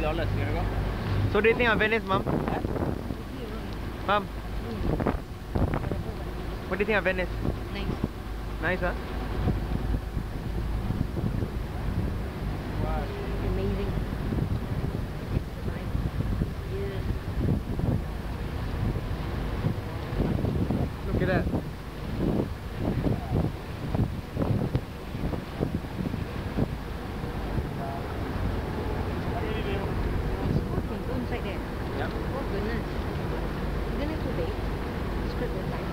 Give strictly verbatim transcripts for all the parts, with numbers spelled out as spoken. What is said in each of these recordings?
dollars. You wanna go? So what do you think of Venice, Mom? Huh? Mom, what do you think of Venice? Nice. Nice, huh? Wow. Amazing. Yeah. Look at that. Inside there. Yep. Oh goodness. Isn't it too big? Script the time.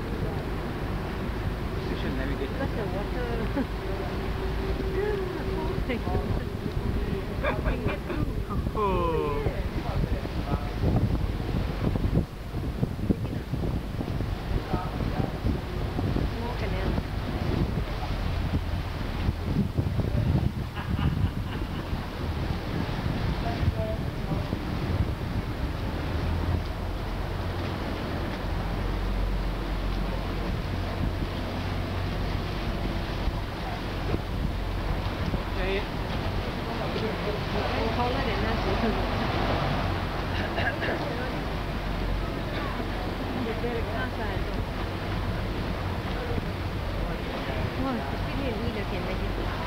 You should navigate. Because the water. Oh my goodness. I can get through. Oh. Small canal. Okay. I'm taller than us. Wow, especially in Ida can imagine.